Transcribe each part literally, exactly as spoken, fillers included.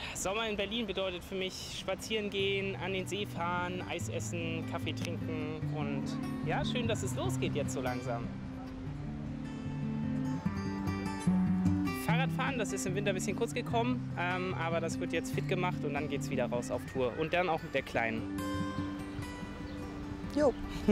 Sommer in Berlin bedeutet für mich spazieren gehen, an den See fahren, Eis essen, Kaffee trinken und ja, schön, dass es losgeht jetzt so langsam. Fahrradfahren, das ist im Winter ein bisschen kurz gekommen, ähm, aber das wird jetzt fit gemacht und dann geht es wieder raus auf Tour und dann auch mit der Kleinen. Jo.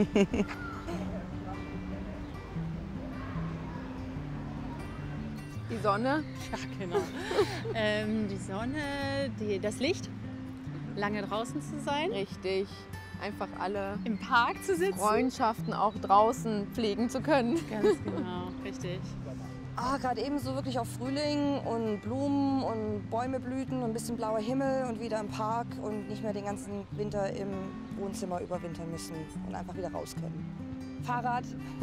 Die Sonne? Ja, genau. ähm, die Sonne, die, das Licht, lange draußen zu sein. Richtig. Einfach alle im Park zu sitzen. Freundschaften auch draußen pflegen zu können. Ganz genau, richtig. Ah, gerade eben so wirklich auf Frühling und Blumen und Bäume blühten und ein bisschen blauer Himmel und wieder im Park und nicht mehr den ganzen Winter im Wohnzimmer überwintern müssen und einfach wieder raus können. Fahrrad.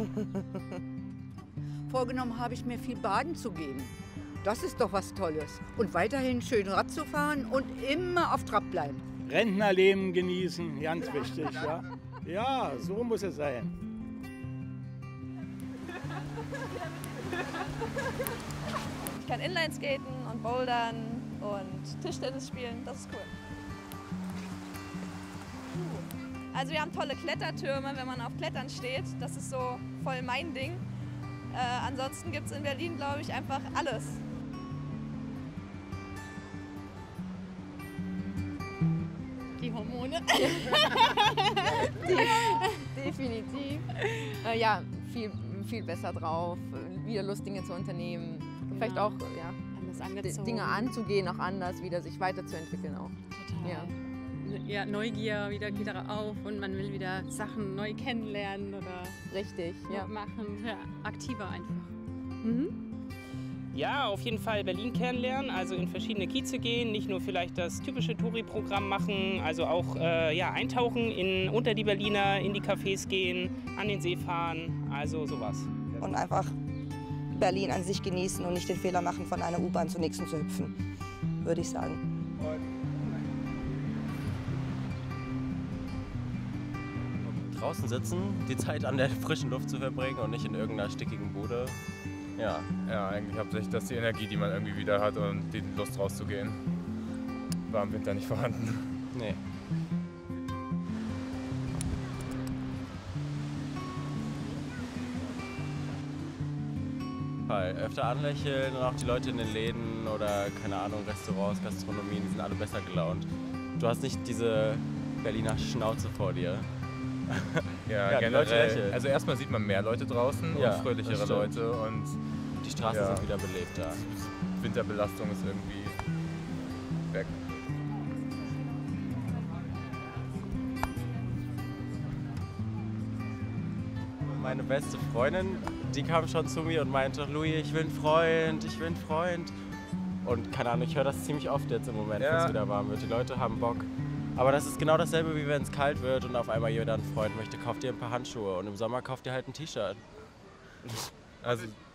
Vorgenommen habe ich mir viel baden zu gehen. Das ist doch was Tolles. Und weiterhin schön Rad zu fahren und immer auf Trab bleiben. Rentnerleben genießen, ganz wichtig. Ja, ja, so muss es sein. Ich kann Inlineskaten und Bouldern und Tischtennis spielen, das ist cool. Also wir haben tolle Klettertürme, wenn man auf Klettern steht, das ist so voll mein Ding. Äh, ansonsten gibt es in Berlin, glaube ich, einfach alles. Die Hormone. Definitiv. Äh, ja, viel, viel besser drauf, wieder Lust, Dinge zu unternehmen. Genau. Vielleicht auch ja, Anders angezogen. Dinge anzugehen, auch anders, wieder sich weiterzuentwickeln auch. Total. Ja. Ja, Neugier wieder geht auf und man will wieder Sachen neu kennenlernen oder Richtig, ja. machen. Ja, aktiver einfach. Mhm. Ja, auf jeden Fall Berlin kennenlernen, also in verschiedene Kieze gehen, nicht nur vielleicht das typische Touri-Programm machen, also auch äh, ja, eintauchen in, unter die Berliner, in die Cafés gehen, an den See fahren, also sowas. Und einfach Berlin an sich genießen und nicht den Fehler machen, von einer U-Bahn zur nächsten zu hüpfen, würde ich sagen. Draußen sitzen, die Zeit an der frischen Luft zu verbringen und nicht in irgendeiner stickigen Bude. Ja. Ja, eigentlich hauptsächlich das die Energie, die man irgendwie wieder hat und die Lust rauszugehen. War im Winter nicht vorhanden. Nee. Öfter anlächeln und auch die Leute in den Läden oder, keine Ahnung, Restaurants, Gastronomien, die sind alle besser gelaunt. Du hast nicht diese Berliner Schnauze vor dir. Ja, ja, generell. Also erstmal sieht man mehr Leute draußen ja, und fröhlichere Leute und die Straßen ja, sind wieder belebt da. Winterbelastung ist irgendwie weg. Meine beste Freundin, die kam schon zu mir und meinte, Louis, ich will einen Freund, ich will einen Freund. Und keine Ahnung, ich höre das ziemlich oft jetzt im Moment, ja. wenn es wieder warm wird. Die Leute haben Bock. Aber das ist genau dasselbe, wie wenn es kalt wird und auf einmal jeder einen Freund möchte. Kauft ihr ein paar Handschuhe und im Sommer kauft ihr halt ein T-Shirt. Also